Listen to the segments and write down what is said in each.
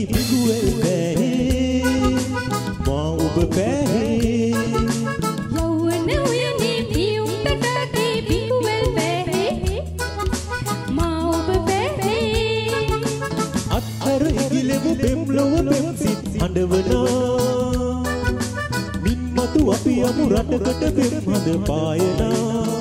පිඟුවල් බැහේ මා ඔබ පැහේ යෞවන උයනේ පියුම් තටාකේ පිඟුවල් බැහේ මා ඔබ පැහේ අත්තර ඉගිලෙමු පෙම්ලොව පෙම්සිත් අඬවනා මින්මතු අපි යමු රටකට පෙම් හඳ පායනා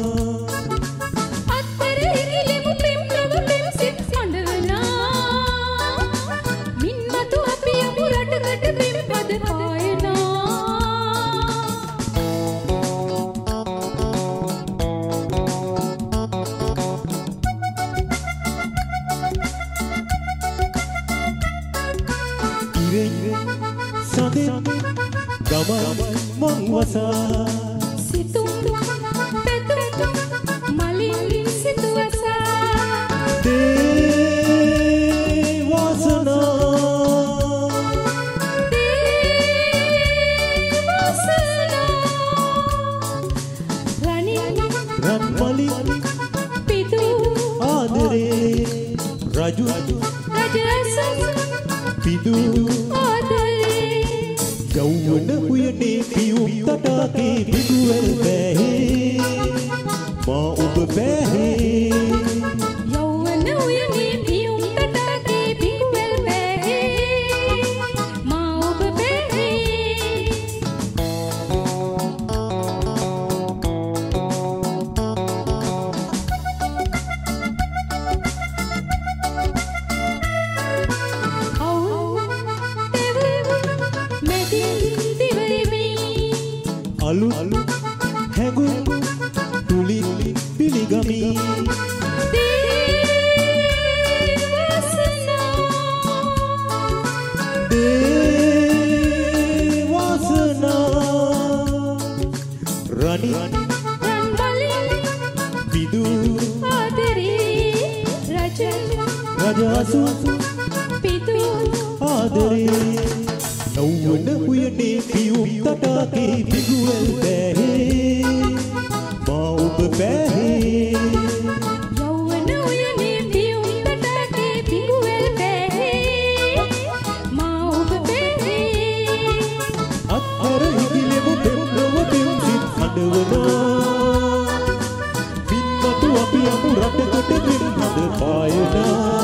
මං වසා සිතුම් පෙතුම් මලින් සිතුවසා දේ වාසනා රන් මලින් පිතු ආදරේ රජු රජසන් පිදු යෞවන උයනේ පියුම් තටාකේ පිඟුවල් බැහේ මා ඔබ පැහේ යෞවන උයනේ පියුම් තටාකේ පිඟුවල් බැහේ මා ඔබ පැහේ අලු හැඟුම් තුලින් පිළිගමි දේවාසනා රන් බලි පිදු ආදරේ රජසු පිතු ආදරේ යෞවන උයනේ පියුම් තටාකේ පිඟුවල් බැහේ මා ඔබ පැහේ යෞවන උයනේ පියුම් තටාකේ පිඟුවල් බැහේ මා ඔබ පැහේ අත්තර ඉගිලෙමු පෙම්ලොව පෙම්සිත් අඬවනා මින්මතු අපි යමු රටකට පෙම් හඳ පායනා